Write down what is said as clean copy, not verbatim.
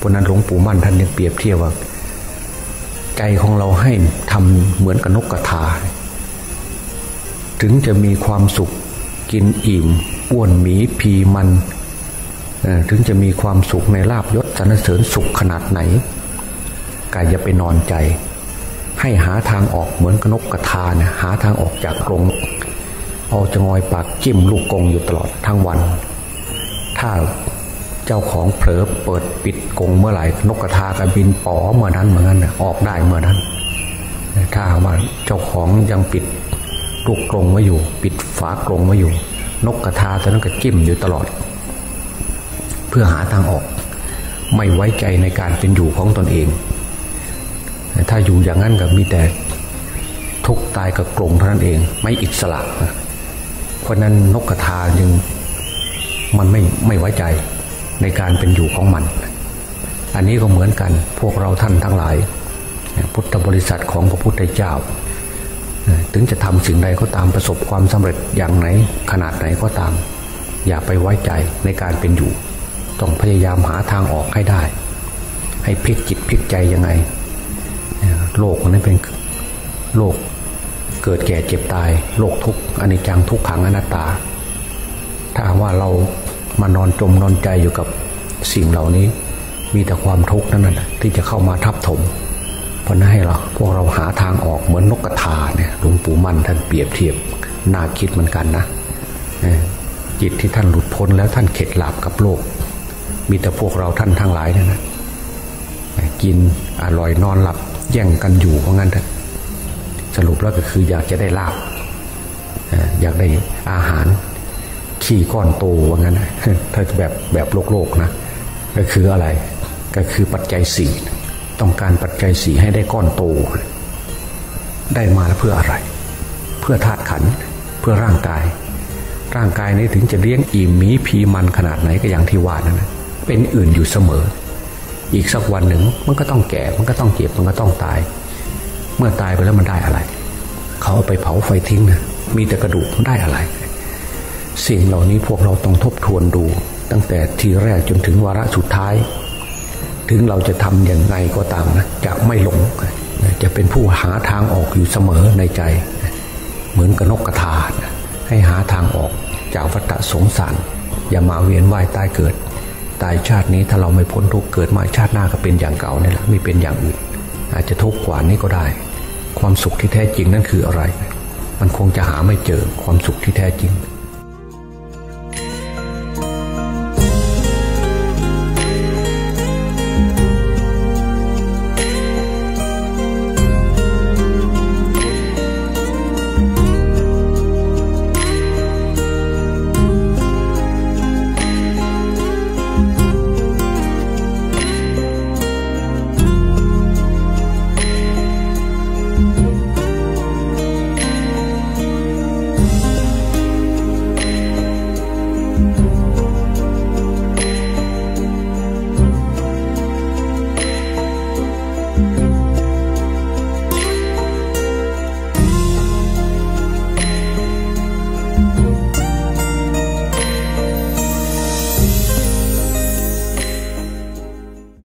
เพราะนั้นหลวงปู่มั่นท่านยังเปรียบเทียบว่าใจของเราให้ทำเหมือนกับนกกระทาถึงจะมีความสุขกินอิ่มอ้วนหมีพีมันถึงจะมีความสุขในลาภยศสรรเสริญสุขขนาดไหนก็อย่าไปนอนใจให้หาทางออกเหมือนกับนกกระทาเนี่ยหาทางออกจากกรงเอาจะงอยปากจิ้มลูกกรงอยู่ตลอดทั้งวันถ้าเจ้าของเผลอเปิดปิดกรงเมื่อไหร่นกกระทาก็บินป๋อเมื่อนั้นเหมือนกันออกได้เมื่อนั้นถ้าว่าเจ้าของยังปิดลูกกรงไว้อยู่ปิดฝากรงไว้อยู่นกกระทาตัวนั้นก็จิ้มอยู่ตลอดเพื่อหาทางออกไม่ไว้ใจในการเป็นอยู่ของตนเองถ้าอยู่อย่างนั้นก็มีแต่ทุกตายกับกรงเท่านั้นเองไม่อิสระเพราะนั้นนกกระทาจึงมันไม่ไว้ใจในการเป็นอยู่ของมันอันนี้ก็เหมือนกันพวกเราท่านทั้งหลายพุทธบริษัทของพระพุทธเจ้าถึงจะทำสิ่งใดก็ตามประสบความสำเร็จอย่างไหนขนาดไหนก็ตามอย่าไปไว้ใจในการเป็นอยู่ต้องพยายามหาทางออกให้ได้ให้พลิกจิตพลิกใจยังไงโลกนั้นเป็นโลกเกิดแก่เจ็บตายโลกทุกข์อนิจจังทุกขังอนัตตาถ้าว่าเรามานอนจมนอนใจอยู่กับสิ่งเหล่านี้มีแต่ความทุกข์นั่นแหละที่จะเข้ามาทับถมเพราะนั้นให้เราพวกเราหาทางออกเหมือนนกกระทาเนี่ยหลวงปู่มั่นท่านเปรียบเทียบน่าคิดเหมือนกันนะจิตที่ท่านหลุดพ้นแล้วท่านเข็ดหลาบกับโลกมีแต่พวกเราท่านทั้งหลายเนี่ยนะกินอร่อยนอนหลับแย่งกันอยู่เพราะงั้นสรุปแล้วก็คืออยากจะได้ลาภอยากได้อาหารขี้ก้อนโตว่างั้นถ้าแบบโลกนะก็คืออะไรก็คือปัจจัยสี่ต้องการปัจจัยสี่ให้ได้ก้อนโตได้มาเพื่ออะไรเพื่อธาตุขันธ์เพื่อร่างกายนี้ถึงจะเลี้ยงอิ่มมีพีมันขนาดไหนก็อย่างที่ว่านั่นนะเป็นอื่นอยู่เสมออีกสักวันหนึ่งมันก็ต้องแก่มันก็ต้องเจ็บมันก็ต้องตายเมื่อตายไปแล้วมันได้อะไรเขาเอาไปเผาไฟทิ้งนะมีแต่กระดูกมันได้อะไรสิ่งเหล่านี้พวกเราต้องทบทวนดูตั้งแต่ทีแรกจนถึงวาระสุดท้ายถึงเราจะทำอย่างไรก็ตามนะจะไม่หลงจะเป็นผู้หาทางออกอยู่เสมอในใจเหมือนกับนกกระทาให้หาทางออกจากวัฏสงสารอย่ามาเวียนว่ายตายเกิดตายชาตินี้ถ้าเราไม่พ้นทุกข์เกิดมาชาติหน้าก็เป็นอย่างเก่านี่แหละไม่เป็นอย่างอื่นอาจจะทุกข์กว่านี้ก็ได้ความสุขที่แท้จริงนั่นคืออะไรมันคงจะหาไม่เจอความสุขที่แท้จริง